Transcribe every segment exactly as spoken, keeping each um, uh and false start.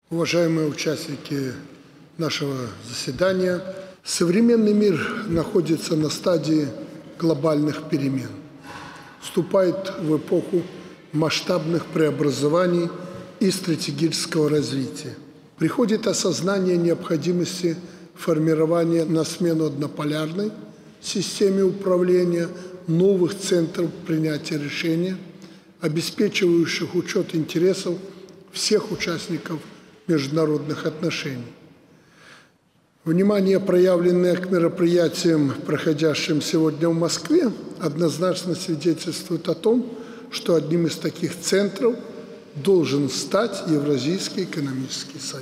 Уважаемые участники нашего заседания, современный мир находится на стадии глобальных перемен, вступает в эпоху масштабных преобразований и стратегического развития. Приходит осознание необходимости формирования на смену однополярной системе управления новых центров принятия решения, обеспечивающих учет интересов всех участников международных отношений. Внимание, проявленное к мероприятиям, проходящим сегодня в Москве, однозначно свидетельствует о том, что одним из таких центров должен стать Евразийский экономический союз.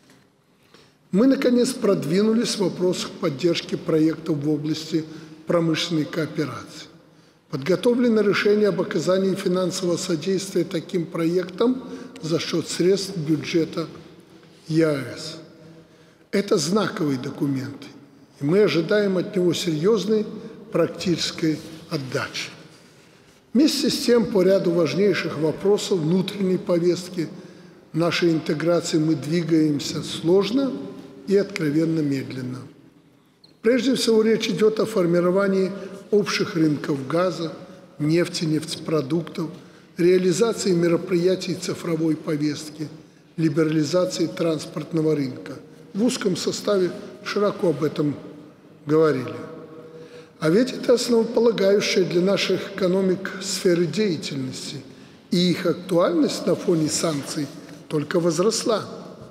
Мы, наконец, продвинулись в вопросах поддержки проектов в области промышленной кооперации. Подготовлено решение об оказании финансового содействия таким проектам за счет средств бюджета ЕАЭС. Это знаковый документ, и мы ожидаем от него серьезной практической отдачи. Вместе с тем, по ряду важнейших вопросов внутренней повестки нашей интеграции мы двигаемся сложно и откровенно медленно. Прежде всего, речь идет о формировании общих рынков газа, нефти, нефтепродуктов, реализации мероприятий цифровой повестки, либерализации транспортного рынка. В узком составе широко об этом говорили. А ведь это основополагающая для наших экономик сферы деятельности, и их актуальность на фоне санкций только возросла.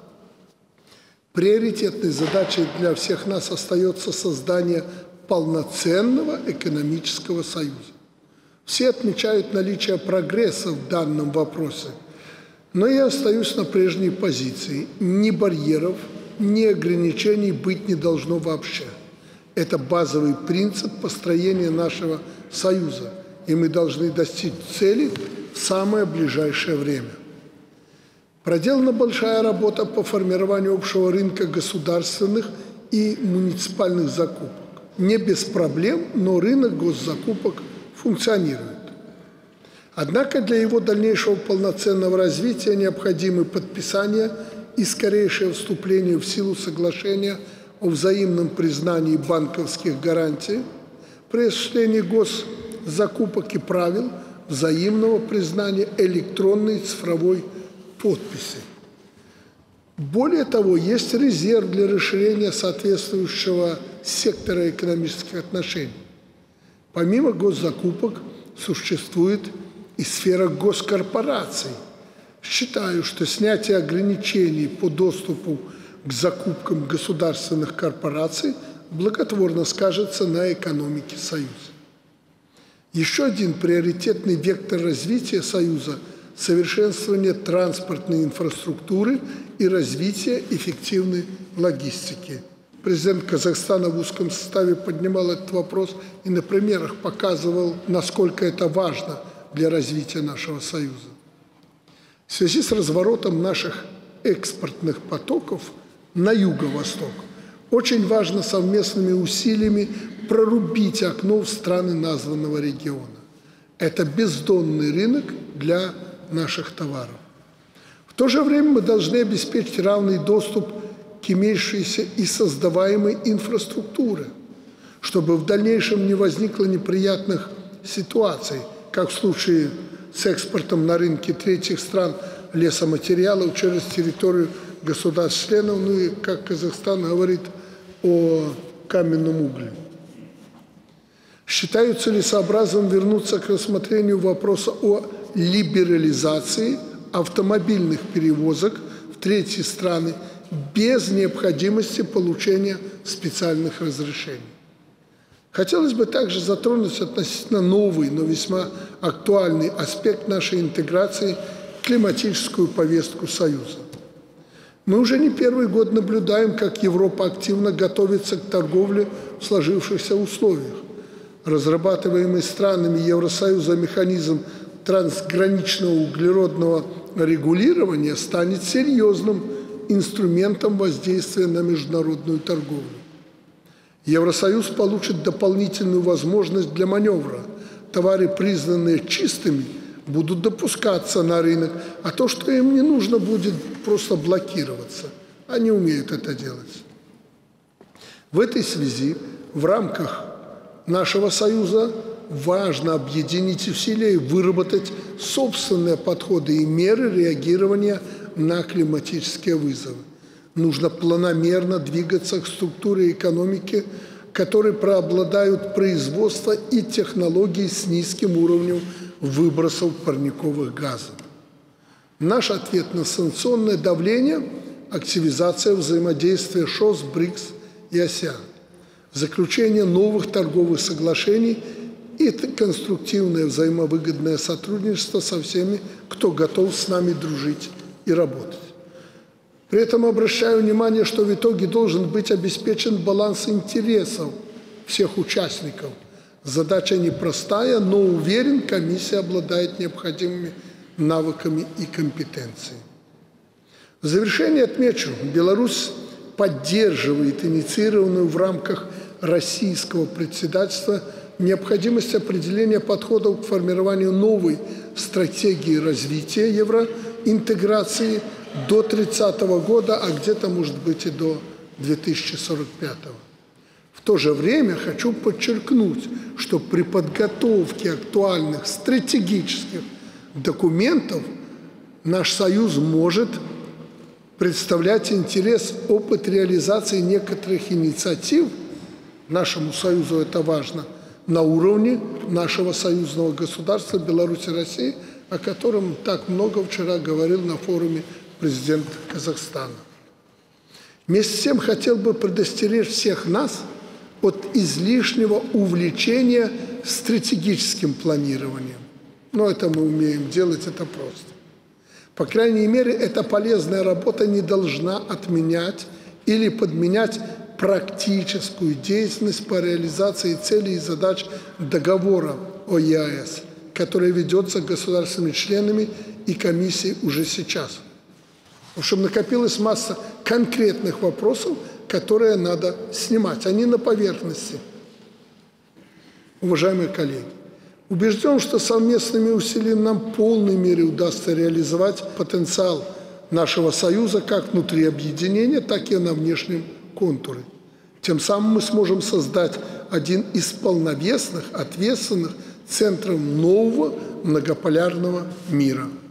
Приоритетной задачей для всех нас остается создание полноценного экономического союза. Все отмечают наличие прогресса в данном вопросе, но я остаюсь на прежней позиции. Ни барьеров, ни ограничений быть не должно вообще. Это базовый принцип построения нашего союза, и мы должны достичь цели в самое ближайшее время. Проделана большая работа по формированию общего рынка государственных и муниципальных закупок. Не без проблем, но рынок госзакупок функционирует. Однако для его дальнейшего полноценного развития необходимы подписание и скорейшее вступление в силу соглашения о взаимном признании банковских гарантий, при осуществлении госзакупок и правил взаимного признания электронной цифровой подписи. Более того, есть резерв для расширения соответствующего сектора экономических отношений. Помимо госзакупок существует и сфера госкорпораций. Считаю, что снятие ограничений по доступу к закупкам государственных корпораций благотворно скажется на экономике Союза. Еще один приоритетный вектор развития Союза – совершенствование транспортной инфраструктуры и развитие эффективной логистики. Президент Казахстана в узком составе поднимал этот вопрос и на примерах показывал, насколько это важно для развития нашего Союза. В связи с разворотом наших экспортных потоков на юго-восток очень важно совместными усилиями прорубить окно в страны названного региона. Это бездонный рынок для наших товаров. В то же время мы должны обеспечить равный доступ к имеющейся и создаваемой инфраструктуре, чтобы в дальнейшем не возникло неприятных ситуаций, как в случае с экспортом на рынки третьих стран лесоматериалов через территорию государств-членов, ну и, как Казахстан говорит, о каменном угле. Считаю целесообразным вернуться к рассмотрению вопроса о либерализации автомобильных перевозок в третьи страны без необходимости получения специальных разрешений. Хотелось бы также затронуть относительно новый, но весьма актуальный аспект нашей интеграции – климатическую повестку Союза. Мы уже не первый год наблюдаем, как Европа активно готовится к торговле в сложившихся условиях. Разрабатываемый странами Евросоюза механизм трансграничного углеродного регулирования станет серьезным инструментом воздействия на международную торговлю. Евросоюз получит дополнительную возможность для маневра. Товары, признанные чистыми, будут допускаться на рынок, а то, что им не нужно, будет просто блокироваться. Они умеют это делать. В этой связи в рамках нашего Союза важно объединить усилия и выработать собственные подходы и меры реагирования на климатические вызовы. Нужно планомерно двигаться к структуре экономики, которые преобладают производство и технологии с низким уровнем выбросов парниковых газов. Наш ответ на санкционное давление – активизация взаимодействия ШОС, БРИКС и АСЕАН, заключение новых торговых соглашений и конструктивное взаимовыгодное сотрудничество со всеми, кто готов с нами дружить и работать. При этом обращаю внимание, что в итоге должен быть обеспечен баланс интересов всех участников. Задача непростая, но уверен, комиссия обладает необходимыми навыками и компетенцией. В завершение отмечу, Беларусь поддерживает инициированную в рамках российского председательства необходимость определения подходов к формированию новой стратегии развития евроинтеграции до тридцатого года, а где-то, может быть, и до две тысячи сорок пятого. В то же время хочу подчеркнуть, что при подготовке актуальных стратегических документов наш Союз может представлять интерес, опыт реализации некоторых инициатив, нашему Союзу это важно, на уровне нашего союзного государства Беларусь и Россия, о котором так много вчера говорил на форуме президент Казахстана. Вместе с тем хотел бы предостеречь всех нас от излишнего увлечения стратегическим планированием. Но это мы умеем делать, это просто. По крайней мере, эта полезная работа не должна отменять или подменять практическую деятельность по реализации целей и задач договора о ЕАЭС, который ведется государственными членами и комиссией уже сейчас. Потому что накопилась масса конкретных вопросов, которые надо снимать. Они на поверхности. Уважаемые коллеги, убежден, что совместными усилиями нам в полной мере удастся реализовать потенциал нашего Союза как внутри объединения, так и на внешнем контуре. Тем самым мы сможем создать один из полновесных, ответственных центров нового многополярного мира.